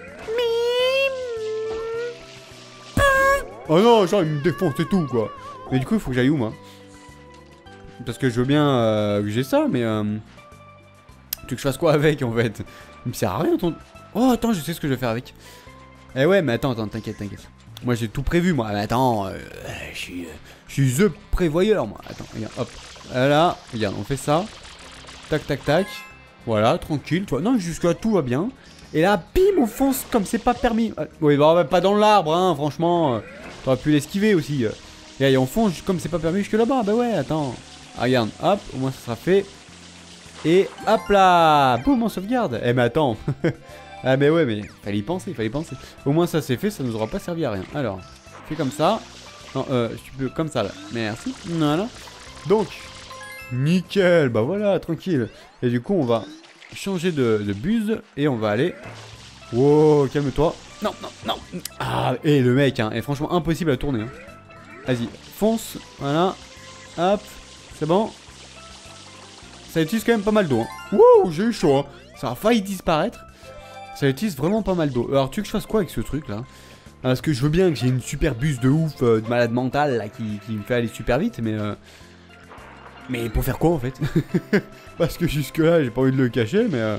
Speaker 1: Oh non, genre il me défonce et tout quoi. Mais du coup il faut que j'aille où moi? Parce que je veux bien que j'ai ça, mais tu veux que je fasse quoi avec en fait? Il me sert à rien ton... Oh attends, je sais ce que je vais faire avec. Eh ouais, mais attends, t'inquiète. Moi j'ai tout prévu moi, mais attends, je suis the prévoyeur moi. Attends, regarde, hop. Là, regarde, on fait ça. Tac, tac, tac. Voilà, tranquille, toi. Non, jusque-là tout va bien. Et là, bim, on fonce comme c'est pas permis. Oui, bah pas dans l'arbre, hein, franchement. T'aurais pu l'esquiver aussi. Et on fonce comme c'est pas permis jusque là-bas. Bah ouais, attends. Ah, regarde, hop, au moins ça sera fait. Et hop là. Boum, on sauvegarde. Eh mais attends. Ah mais ouais, mais fallait y penser. Au moins ça c'est fait, ça nous aura pas servi à rien. Alors, fais comme ça. Non, tu peux comme ça là. Merci. Voilà. Donc, nickel. Bah voilà, tranquille. Et du coup, on va changer de buse et on va aller. Wow, calme-toi. Non. Ah, et le mec, hein, est franchement impossible à tourner. Hein. Vas-y, fonce. Voilà. Hop, c'est bon. Ça utilise quand même pas mal d'eau. Hein. Wow, j'ai eu chaud. Hein. Ça a failli disparaître. Ça utilise vraiment pas mal d'eau. Alors, tu veux que je fasse quoi avec ce truc là? Parce que je veux bien que j'ai une super buse de ouf, de malade mental là, qui me fait aller super vite, mais pour faire quoi en fait? Parce que jusque là j'ai pas envie de le cacher, mais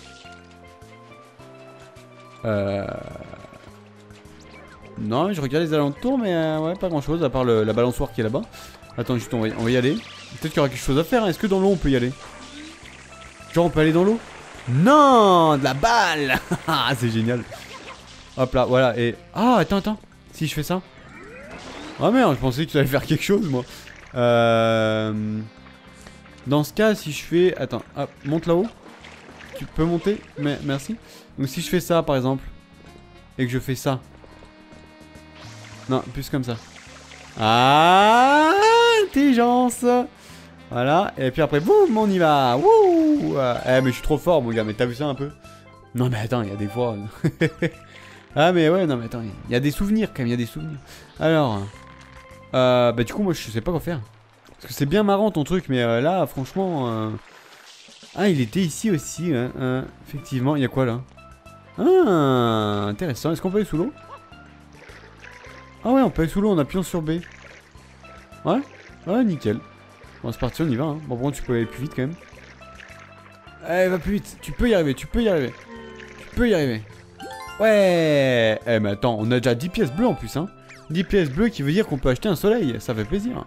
Speaker 1: non, je regarde les alentours, mais ouais, pas grand chose à part la balançoire qui est là-bas. Attends, juste on va y aller. Peut-être qu'il y aura quelque chose à faire, hein. Est-ce que dans l'eau on peut y aller? Genre on peut aller dans l'eau? Non, de la balle. Ah, c'est génial. Hop là, voilà, et... Ah, attends, si je fais ça. Ah merde, je pensais que tu allais faire quelque chose, moi. Dans ce cas, si je fais... Attends, hop, monte là-haut. Tu peux monter? Mais merci. Donc si je fais ça, par exemple, et que je fais ça. Non, plus comme ça. Ah, intelligence. Voilà, et puis après, boum, on y va. Wouh. Eh, mais je suis trop fort, mon gars, mais t'as vu ça un peu? Non, mais attends, il y a des fois... Ah, mais ouais, non, mais attends, il y a des souvenirs, quand même, il y a des souvenirs. Alors... bah du coup, moi, je sais pas quoi faire. Parce que c'est bien marrant, ton truc, mais là, franchement... Ah, il était ici aussi, hein, effectivement. Il y a quoi, là? Ah, intéressant. Est-ce qu'on peut aller sous l'eau? Ah ouais, on peut aller sous l'eau en appuyant sur B. Ouais, ouais, nickel. Bon, c'est parti, on y va. Hein. Bon, bon, tu peux aller plus vite quand même. Allez, va plus vite. Tu peux y arriver, Ouais. Eh, mais attends, on a déjà 10 pièces bleues en plus, hein. 10 pièces bleues qui veut dire qu'on peut acheter un soleil. Ça fait plaisir.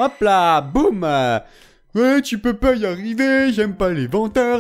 Speaker 1: Hop là, boum. Ouais, tu peux pas y arriver, j'aime pas les vantards.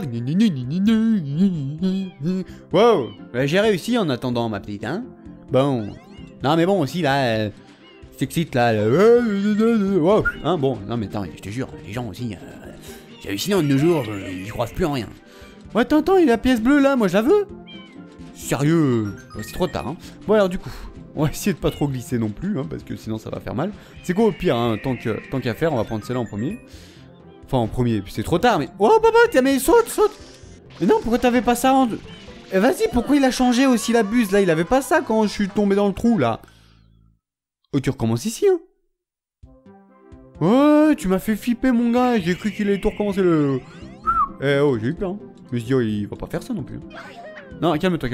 Speaker 1: Wow, j'ai réussi en attendant, ma petite, hein. Bon. Non, mais bon, aussi, là, t'excites, là. Wow. Hein, bon, non, mais attends, je te jure, les gens aussi, j'ai réussi dans de nos jours, ils croient plus en rien. Ouais, attends, il y a la pièce bleue, là, moi, je la veux. Sérieux, c'est trop tard, hein. Bon, alors, du coup, on va essayer de pas trop glisser non plus, hein, parce que sinon, ça va faire mal. C'est quoi, au pire, hein, tant qu'à faire, on va prendre celle-là en premier. Enfin, en premier, puis c'est trop tard, mais... Oh, papa, tiens, mais saute. Mais non, pourquoi t'avais pas ça en... Vas-y, pourquoi il a changé aussi la buse, là? Il avait pas ça quand je suis tombé dans le trou, là. Oh, tu recommences ici, hein. Ouais, tu m'as fait flipper, mon gars. J'ai cru qu'il allait tout recommencer le... Eh oh, j'ai eu peur, hein. Je me suis dit, oh, il va pas faire ça non plus. Non, calme-toi.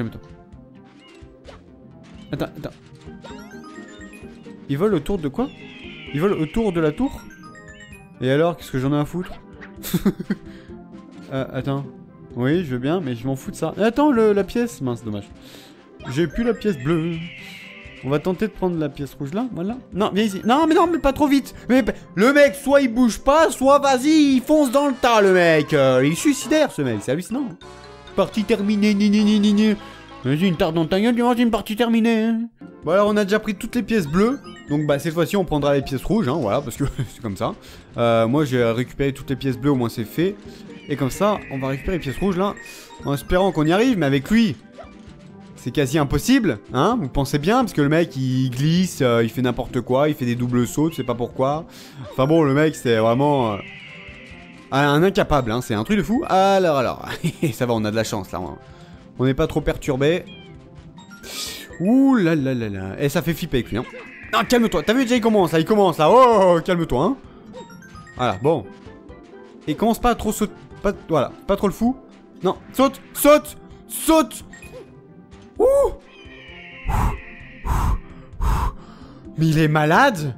Speaker 1: Attends. Ils volent autour de quoi? Ils volent autour de la tour? Et alors, qu'est-ce que j'en ai à foutre? Attends. Oui, je veux bien, mais je m'en fous de ça. Attends, la pièce. Mince, dommage. J'ai plus la pièce bleue. On va tenter de prendre la pièce rouge là, voilà. Non, viens ici. Non, mais pas trop vite. Mais le mec, soit il bouge pas, soit vas-y, il fonce dans le tas, le mec. Il est suicidaire, ce mec, c'est hallucinant. Partie terminée, ni. Vas-y, une tarte dans ta gueule, tu vois, c'est une partie terminée. Hein. Bon, alors, on a déjà pris toutes les pièces bleues. Donc, bah, cette fois-ci, on prendra les pièces rouges, hein, voilà, parce que c'est comme ça. Moi, j'ai récupéré toutes les pièces bleues, au moins c'est fait. Et comme ça, on va récupérer les pièces rouges, là, en espérant qu'on y arrive, mais avec lui... C'est quasi impossible, hein, vous pensez bien, parce que le mec, il glisse, il fait n'importe quoi, il fait des doubles sauts, je sais pas pourquoi. Enfin bon, le mec, c'est vraiment... un incapable, hein, c'est un truc de fou. Alors, ça va, on a de la chance, là. On n'est pas trop perturbé. Ouh là. Et ça fait flipper avec lui, hein. Non, calme-toi, t'as vu déjà, il commence, là. Oh, calme-toi, hein. Voilà, bon. Et commence pas à trop sauter, voilà, pas trop le fou. Non, saute. Ouh. Mais il est malade.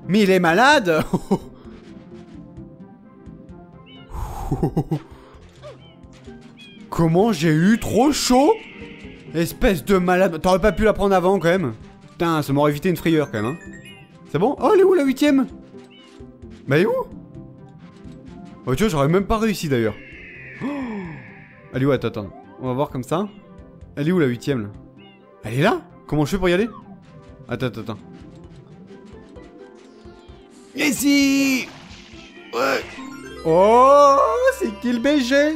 Speaker 1: Comment j'ai eu trop chaud? Espèce de malade. T'aurais pas pu la prendre avant quand même. Putain, ça m'aurait évité une frayeur quand même, hein. C'est bon? Oh, elle est où la 8ème? Bah, elle est où? Oh, tu vois, j'aurais même pas réussi d'ailleurs. Oh. Elle est où? Attends. On va voir comme ça. Elle est où la 8ème là? Elle est là? Comment je fais pour y aller? Attends. Ici! Ouais! Oh! C'est quel BG!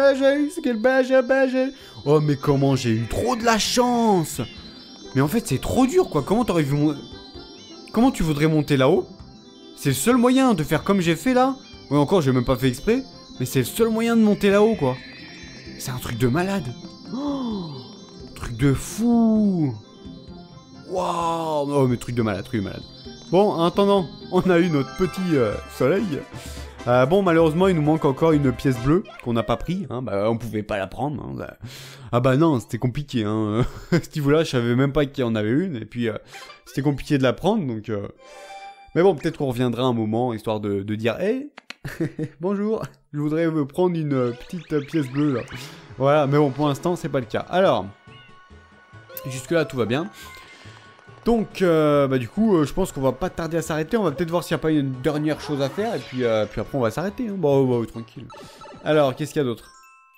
Speaker 1: Oh, mais comment j'ai eu trop de la chance! Mais en fait, c'est trop dur quoi. Comment t'aurais vu Comment tu voudrais monter là-haut? C'est le seul moyen de faire comme j'ai fait là. Ouais, encore, j'ai même pas fait exprès. Mais c'est le seul moyen de monter là-haut quoi. C'est un truc de malade. Oh! Truc de fou. Waouh. Oh mais truc de malade. Bon, en attendant, on a eu notre petit soleil. Bon, malheureusement, il nous manque encore une pièce bleue qu'on n'a pas pris. Hein. Bah, on pouvait pas la prendre. Hein. Ah bah non, c'était compliqué. Hein. Ce niveau-là, je savais même pas qu'il y en avait une. Et puis, c'était compliqué de la prendre. Donc, mais bon, peut-être qu'on reviendra un moment, histoire de dire « Hey, bonjour, je voudrais prendre une petite pièce bleue, là. » Voilà, mais bon, pour l'instant, c'est pas le cas. Alors... Jusque-là, tout va bien. Donc, bah du coup, je pense qu'on va pas tarder à s'arrêter. On va peut-être voir s'il n'y a pas une dernière chose à faire. Et puis après, on va s'arrêter. Hein. Bon, tranquille. Alors, qu'est-ce qu'il y a d'autre?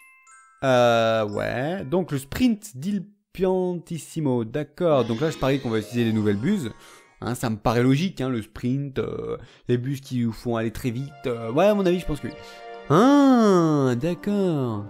Speaker 1: Ouais. Donc, le sprint d'Il Piantissimo. D'accord. Donc là, je parie qu'on va utiliser les nouvelles buses. Hein, ça me paraît logique, hein, le sprint. Les buses qui nous font aller très vite. Ouais, à mon avis, je pense que oui. Ah, d'accord.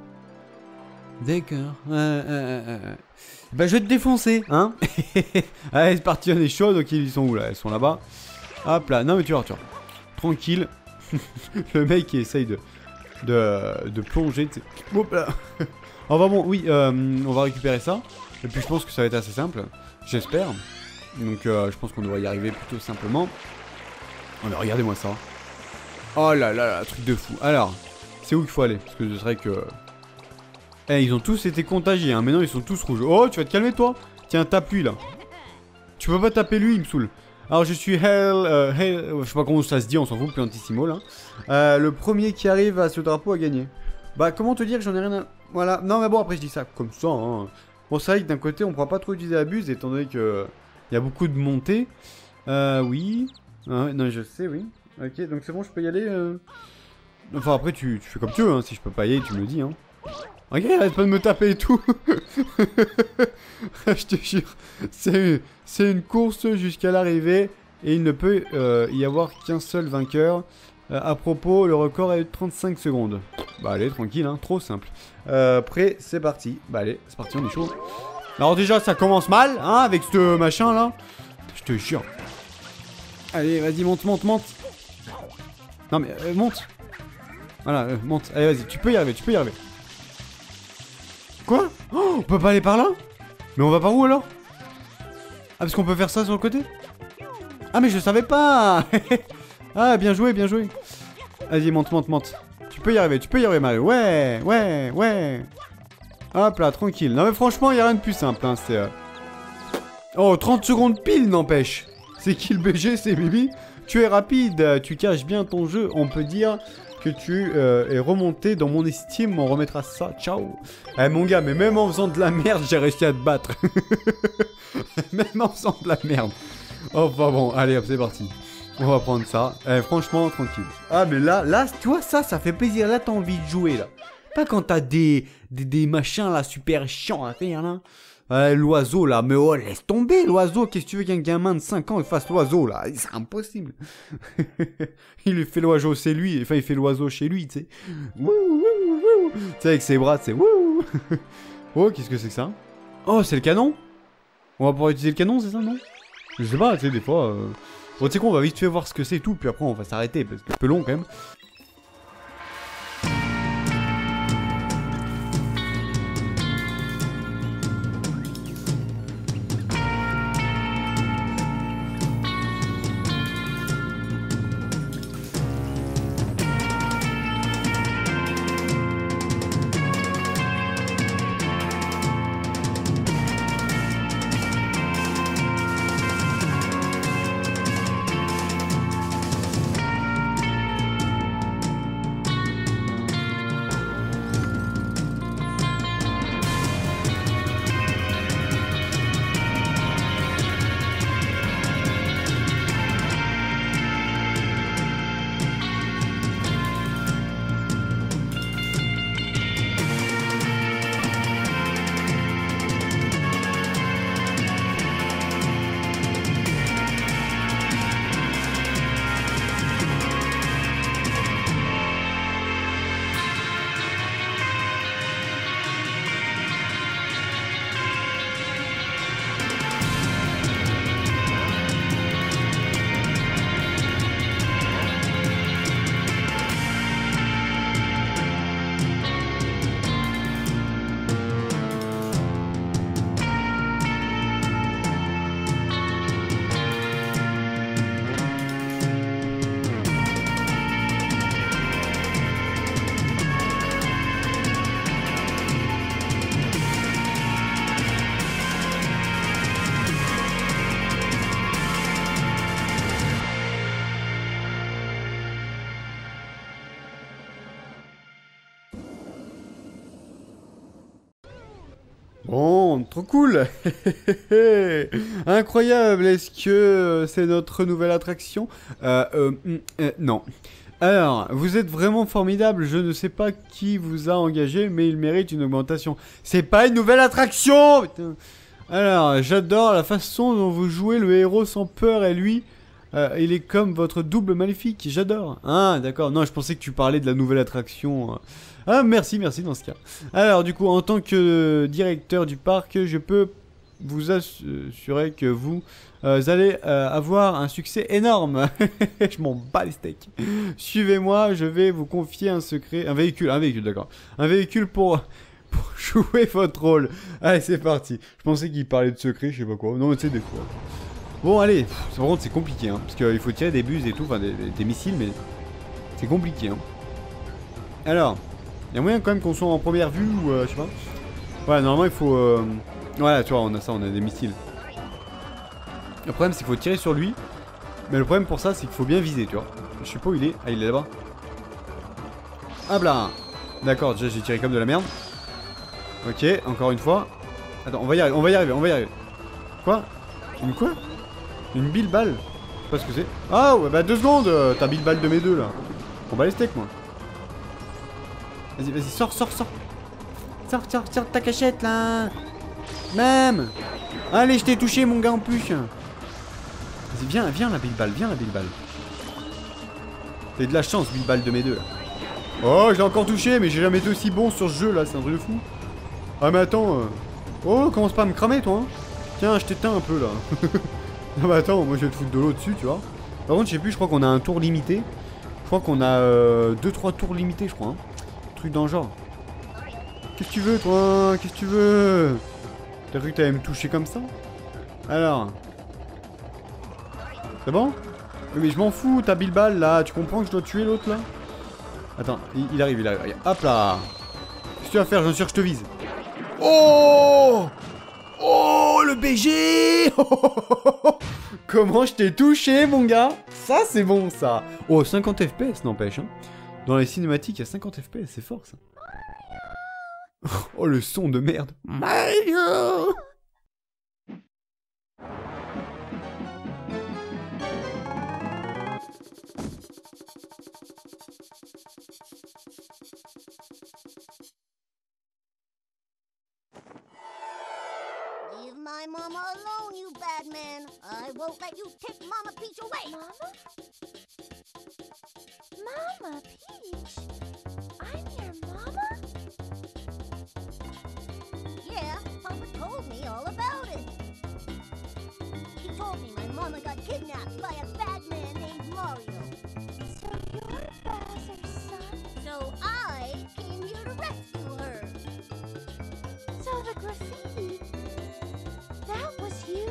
Speaker 1: Bah je vais te défoncer, hein. Allez, c'est parti, on est chaud, donc ils sont où là? Ils sont là-bas. Hop là, non mais tu vois. Tranquille. Le mec qui essaye de plonger, tu sais. Hop là. Enfin bon, oui, on va récupérer ça. Et puis je pense que ça va être assez simple. J'espère. Donc je pense qu'on devrait y arriver plutôt simplement. Oh mais regardez-moi ça. Oh là, truc de fou. Alors, c'est où qu'il faut aller? Parce que je dirais que... Eh, ils ont tous été contagiés, hein. Maintenant ils sont tous rouges. Oh, tu vas te calmer toi. Tiens, tape lui là. Tu peux pas taper lui, il me saoule. Alors je suis je sais pas comment ça se dit, on s'en fout, Piantissimo là. Le premier qui arrive à ce drapeau a gagné. Bah comment te dire que j'en ai rien à... Voilà, non mais bon après je dis ça comme ça, hein. Bon c'est vrai que d'un côté on pourra pas trop utiliser la buse étant donné que... Il y a beaucoup de montées. Oui. Non je sais, oui. Ok, donc c'est bon, je peux y aller Enfin, après, tu fais comme tu veux, hein. Si je peux pas y aller, tu me le dis, hein. Ok, arrête pas de me taper et tout. Je te jure. C'est une course jusqu'à l'arrivée. Et il ne peut y avoir qu'un seul vainqueur. À propos, le record est de 35 secondes. Bah allez, tranquille, hein, trop simple. Prêt, c'est parti. Bah allez, c'est parti, on est chaud. Alors déjà, ça commence mal, hein, avec ce machin là. Je te jure. Allez, vas-y, monte. Non mais, monte. Voilà, monte. Allez, vas-y, tu peux y arriver. Quoi? Oh, on peut pas aller par là? Mais on va par où alors? Ah, parce qu'on peut faire ça sur le côté? Ah, mais je savais pas. Ah, bien joué. Vas-y, monte. Tu peux y arriver, Mario. Ouais. Hop là, tranquille. Non mais franchement, il y a rien de plus simple, hein, c'est... Oh, 30 secondes pile, n'empêche. C'est qui le BG? C'est Bibi. Tu es rapide, tu caches bien ton jeu. On peut dire que tu es remonté dans mon estime. On remettra ça, ciao. Eh mon gars, mais même en faisant de la merde, j'ai réussi à te battre. Même en faisant de la merde. Enfin bon, allez hop, c'est parti. On va prendre ça. Franchement, tranquille. Ah mais là, tu vois, ça fait plaisir. Là, t'as envie de jouer, là. Pas quand t'as des machins, là, super chiants à faire, là. L'oiseau, là. Mais oh, laisse tomber, l'oiseau. Qu'est-ce que tu veux qu'un gamin de 5 ans il fasse l'oiseau, là? C'est impossible. Il lui fait l'oiseau, c'est lui. Enfin, il fait l'oiseau chez lui, tu sais. Tu sais, avec ses bras, c'est wouh. Oh, qu'est-ce que c'est que ça? Oh, c'est le canon? On va pouvoir utiliser le canon, c'est ça, non? Je sais pas, tu sais, des fois... Bon, tu sais quoi, on va vite fait voir ce que c'est et tout, puis après on va s'arrêter, parce que c'est un peu long quand même. Bon, trop cool. Incroyable, est-ce que c'est notre nouvelle attraction? Non. Alors, vous êtes vraiment formidable, je ne sais pas qui vous a engagé, mais il mérite une augmentation. C'est pas une nouvelle attraction, putain. Alors, j'adore la façon dont vous jouez le héros sans peur et lui... il est comme votre double maléfique, j'adore. Ah, d'accord, non, je pensais que tu parlais de la nouvelle attraction. Ah, merci dans ce cas. Alors, du coup, en tant que directeur du parc, je peux vous assurer que vous allez avoir un succès énorme. Je m'en bats les steaks. Suivez-moi, je vais vous confier un secret. Un véhicule, d'accord. Un véhicule pour jouer votre rôle. Allez, c'est parti. Je pensais qu'il parlait de secret, je sais pas quoi. Non, mais tu sais, des fois. Bon, allez. Par contre, c'est compliqué, hein. Parce qu'il faut tirer des buses et tout, enfin, des missiles, mais c'est compliqué, hein. Alors, il y a moyen quand même qu'on soit en première vue ou je sais pas. Voilà, normalement, il faut... Voilà, tu vois, on a ça, on a des missiles. Le problème, c'est qu'il faut tirer sur lui. Mais le problème pour ça, c'est qu'il faut bien viser, tu vois. Je sais pas où il est. Ah, il est là-bas. Hop là. D'accord, déjà, j'ai tiré comme de la merde. Ok, encore une fois. Attends, on va y arriver. Quoi? Une quoi? Une bille balle? pas ce que c'est. Ah ouais, bah 2 secondes, t'as Bilbal de mes deux là. On bat les steaks, moi. Vas-y, vas-y, sors. Sors de ta cachette là. Même. Allez, je t'ai touché, mon gars, en plus. Vas-y, viens la Bilbal. T'as de la chance, Bilbal de mes deux là. Oh, je l'ai encore touché, mais j'ai jamais été aussi bon sur ce jeu là, c'est un truc de fou. Ah, mais attends. Oh, commence pas à me cramer, toi. Hein. Tiens, je t'éteins un peu là. Non, mais attends, moi je vais te foutre de l'eau dessus, tu vois. Par contre, je sais plus, je crois qu'on a un tour limité. Je crois qu'on a 2-3 tours limités, je crois. Hein. Truc dans le genre. Qu'est-ce que tu veux, toi? Qu'est-ce que tu veux? T'as cru que t'allais me toucher comme ça? Alors. C'est bon? Oui, mais je m'en fous, t'as Bilbal là. Tu comprends que je dois tuer l'autre là? Attends, il arrive. Hop là. Qu'est-ce que tu vas faire? J'en suis sûr que je te vise. Oh! Oh, le BG! Comment je t'ai touché, mon gars? Ça, c'est bon, ça. Oh, 50 FPS, n'empêche. Hein. Dans les cinématiques, il y a 50 FPS, c'est fort, ça. Oh, le son de merde. Mario!
Speaker 2: Leave my mama alone, you bad man. I won't let you take Mama Peach away. Mama Peach? I'm your mama? Yeah, Papa told me all about it. He told me my mama got kidnapped by a bad man named Mario. So you're Bowser's son? So I came here to rescue her. So the graffiti... That was you?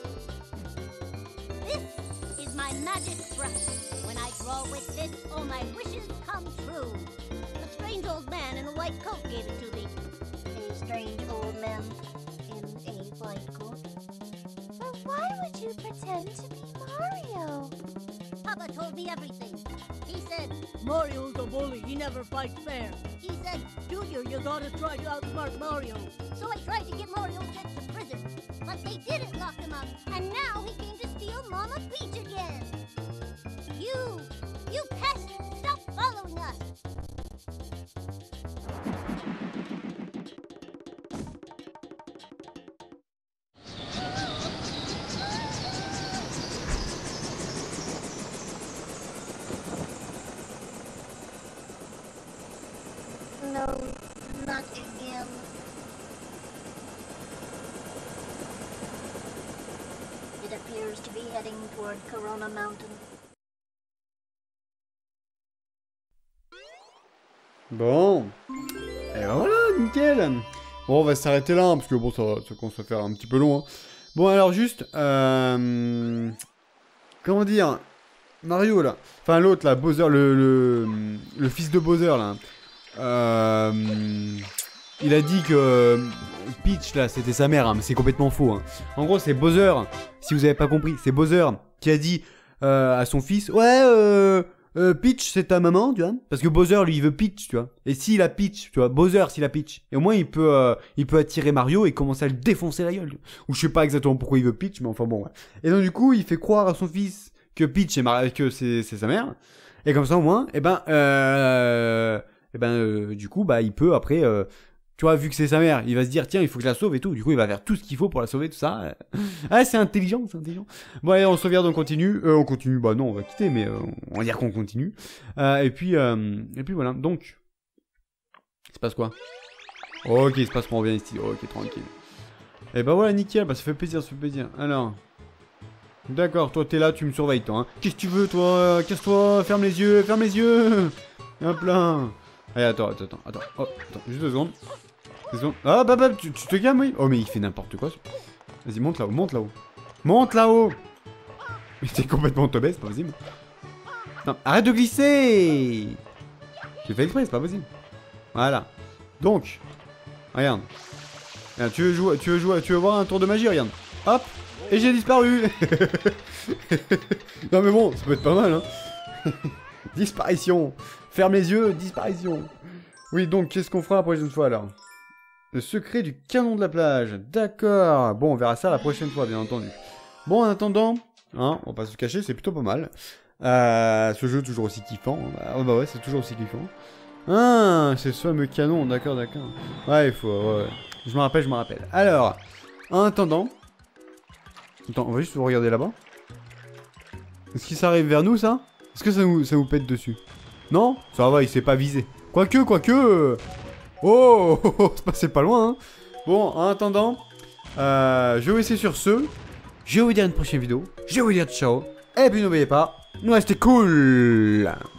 Speaker 2: This is my magic brush. When I draw with this, all my wishes come true. A strange old man in a white coat gave it to me. A strange old man in a white coat? But why would you pretend to be Mario? Papa told me everything. He said,
Speaker 4: Mario's a bully, he never fights fair.
Speaker 2: he said,
Speaker 4: Junior, you gotta try to outsmart Mario.
Speaker 2: so I tried to get Mario sent to prison. But they didn't lock him up, and now he came to steal Mama Peach again. You pest! Stop following us! No, not again. It appears to be heading toward Corona Mountain.
Speaker 1: Bon. Et ben voilà, nickel. Bon, on va s'arrêter là, hein, parce que bon, ça commence à faire un petit peu long. Hein. Bon, alors juste... comment dire? Mario, là. Enfin, l'autre, là, Bowser, le fils de Bowser, là. Il a dit que Peach, là, c'était sa mère, hein, mais c'est complètement faux. Hein. En gros, c'est Bowser, si vous avez pas compris, c'est Bowser qui a dit à son fils, ouais, Peach, c'est ta maman, tu vois. Parce que Bowser, lui, il veut Peach, tu vois. Et s'il a Peach, tu vois, Bowser, s'il a Peach. Et au moins, il peut attirer Mario et commencer à le défoncer la gueule. Tu vois. Ou je sais pas exactement pourquoi il veut Peach, mais enfin bon, ouais. Et donc, du coup, il fait croire à son fils que Peach que c'est sa mère. Et comme ça, au moins, du coup, bah, il peut après, tu vois, vu que c'est sa mère, il va se dire, tiens, il faut que je la sauve et tout. Du coup, il va faire tout ce qu'il faut pour la sauver, tout ça. Ah, c'est intelligent, c'est intelligent. Bon, allez, on sauvegarde, on continue. On continue, bah non, on va quitter, mais on va dire qu'on continue. Et puis voilà. Donc, il se passe quoi? Ok, il se passe qu'on revient ici. Ok, tranquille. Et bah voilà, nickel, bah ça fait plaisir, ça fait plaisir. Alors, d'accord, toi t'es là, tu me surveilles, toi. Hein. Qu'est-ce que tu veux, toi? Casse-toi, ferme les yeux, ferme les yeux. Hop là. Allez, attends. Oh, attends, juste 2 secondes. 2 secondes. Ah, bah, tu te calmes, oui. Oh, mais il fait n'importe quoi. Vas-y, monte là-haut, monte là-haut. Monte là-haut. Mais t'es complètement teubé, c'est pas possible. Non, arrête de glisser. J'ai fait exprès, c'est pas possible. Voilà. Donc, regarde. Regarde, tu veux voir un tour de magie, regarde. Hop, et j'ai disparu. Non, mais bon, ça peut être pas mal, hein. Disparition. Ferme les yeux, disparition. Oui, donc, qu'est-ce qu'on fera la prochaine fois, alors? Le secret du canon de la plage. D'accord. Bon, on verra ça la prochaine fois, bien entendu. Bon, en attendant, Hein, on va pas se cacher, c'est plutôt pas mal. Ce jeu toujours aussi kiffant. Bah ouais, c'est toujours aussi kiffant. Ah, c'est ce fameux canon, d'accord. Ouais, il faut... Ouais. Je me rappelle. Alors, en attendant... Attends, on va juste regarder là-bas. Est-ce que ça arrive vers nous, ça? Est-ce que ça nous pète dessus? Non? Ça va, il s'est pas visé. Quoique... Oh, c'est passé pas loin, hein. Bon, en attendant... je vais vous laisser sur ce. Je vais vous dire à une prochaine vidéo. Je vais vous dire ciao. Et puis n'oubliez pas, nous restez cool.